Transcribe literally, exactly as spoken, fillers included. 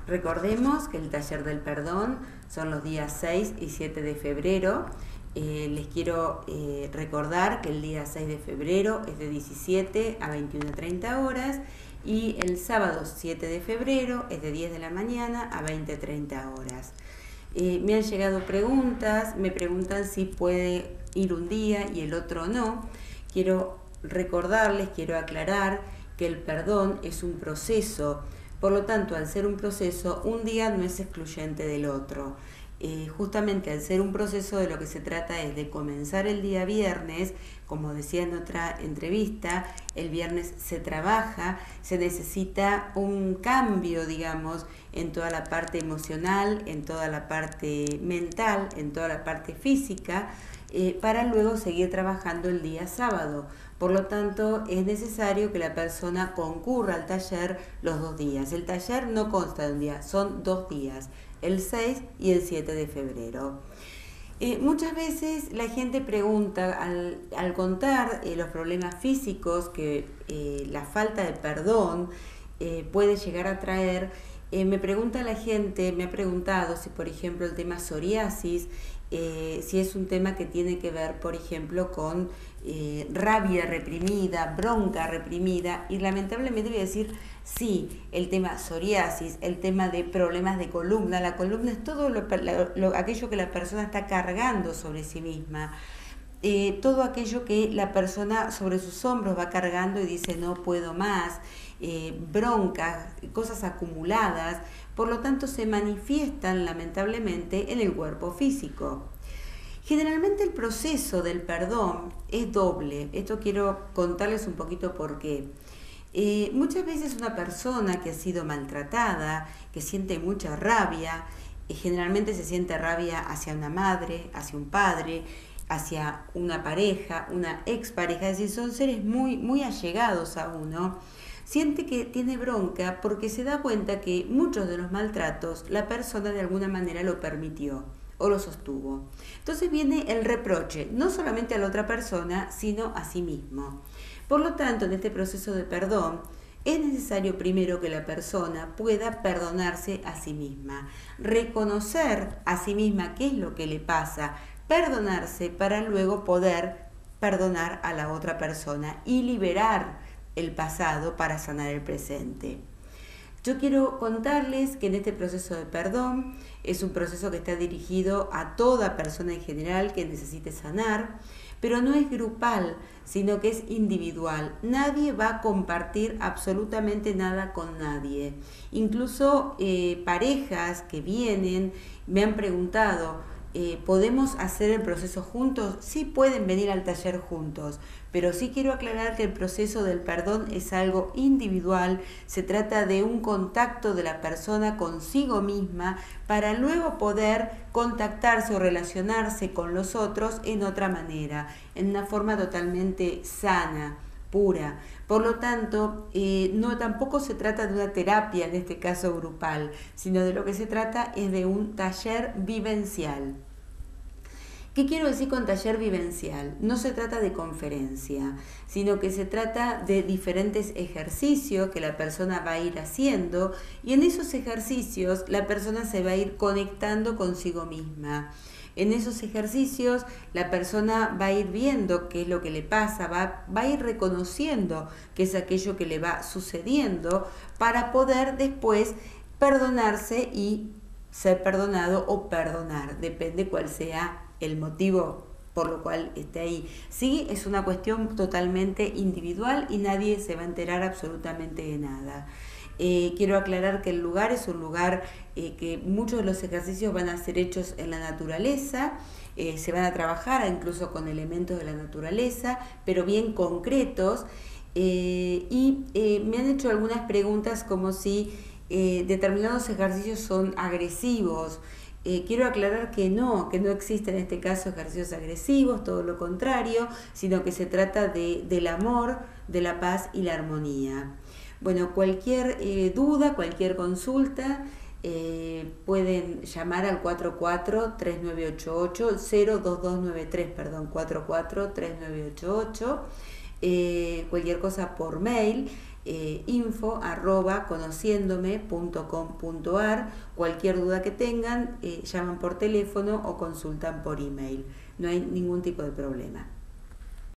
Recordemos que el taller del perdón son los días seis y siete de febrero. Eh, les quiero eh, recordar que el día seis de febrero es de diecisiete a veintiuna treinta horas y el sábado siete de febrero es de diez de la mañana a veinte treinta horas. Eh, me han llegado preguntas, me preguntan si puede ir un día y el otro no. Quiero recordarles, quiero aclarar que el perdón es un proceso. Por lo tanto, al ser un proceso, un día no es excluyente del otro. Eh, justamente al ser un proceso, de lo que se trata es de comenzar el día viernes, como decía en otra entrevista, el viernes se trabaja, se necesita un cambio, digamos, en toda la parte emocional, en toda la parte mental, en toda la parte física, eh, para luego seguir trabajando el día sábado. Por lo tanto, es necesario que la persona concurra al taller los dos días. El taller no consta de un día, son dos días, el seis y el siete de febrero. Eh, muchas veces la gente pregunta, al, al contar eh, los problemas físicos que eh, la falta de perdón eh, puede llegar a traer, eh, me pregunta la gente, me ha preguntado si por ejemplo el tema psoriasis, eh, si es un tema que tiene que ver por ejemplo con eh, rabia reprimida, bronca reprimida, y lamentablemente voy a decir sí, el tema psoriasis, el tema de problemas de columna. La columna es todo lo, lo, aquello que la persona está cargando sobre sí misma, eh, todo aquello que la persona sobre sus hombros va cargando y dice no puedo más, eh, broncas, cosas acumuladas, por lo tanto se manifiestan lamentablemente en el cuerpo físico. Generalmente el proceso del perdón es doble. Esto quiero contarles un poquito por qué. Eh, muchas veces una persona que ha sido maltratada, que siente mucha rabia, eh, generalmente se siente rabia hacia una madre, hacia un padre, hacia una pareja, una expareja, es decir, son seres muy, muy allegados a uno, siente que tiene bronca porque se da cuenta que muchos de los maltratos la persona de alguna manera lo permitió o lo sostuvo. Entonces viene el reproche, no solamente a la otra persona, sino a sí mismo. Por lo tanto, en este proceso de perdón, es necesario primero que la persona pueda perdonarse a sí misma, reconocer a sí misma qué es lo que le pasa, perdonarse para luego poder perdonar a la otra persona y liberar el pasado para sanar el presente. Yo quiero contarles que en este proceso de perdón es un proceso que está dirigido a toda persona en general que necesite sanar, pero no es grupal, sino que es individual. Nadie va a compartir absolutamente nada con nadie. Incluso eh, parejas que vienen me han preguntado, eh, ¿podemos hacer el proceso juntos? Sí, pueden venir al taller juntos, pero sí quiero aclarar que el proceso del perdón es algo individual. Se trata de un contacto de la persona consigo misma para luego poder contactarse o relacionarse con los otros en otra manera, en una forma totalmente sana, pura. Por lo tanto, eh, no tampoco se trata de una terapia, en este caso grupal, sino de lo que se trata es de un taller vivencial. ¿Qué quiero decir con taller vivencial? No se trata de conferencia, sino que se trata de diferentes ejercicios que la persona va a ir haciendo, y en esos ejercicios la persona se va a ir conectando consigo misma. En esos ejercicios la persona va a ir viendo qué es lo que le pasa, va, va a ir reconociendo qué es aquello que le va sucediendo para poder después perdonarse y ser perdonado o perdonar, depende cuál sea el motivo por lo cual esté ahí. Sí, es una cuestión totalmente individual y nadie se va a enterar absolutamente de nada. Eh, quiero aclarar que el lugar es un lugar eh, que muchos de los ejercicios van a ser hechos en la naturaleza, eh, se van a trabajar incluso con elementos de la naturaleza, pero bien concretos, eh, y eh, me han hecho algunas preguntas como si eh, determinados ejercicios son agresivos. Eh, quiero aclarar que no, que no existen en este caso ejercicios agresivos, todo lo contrario, sino que se trata de, del amor, de la paz y la armonía. Bueno, cualquier eh, duda, cualquier consulta, eh, pueden llamar al cuatro cuatro tres nueve ocho ocho, cero dos dos nueve tres, perdón, cuatro cuatro tres nueve ocho ocho, eh, cualquier cosa por mail. eh, info arroba conociéndome punto com punto ar. Cualquier duda que tengan, eh, llaman por teléfono o consultan por email. No hay ningún tipo de problema.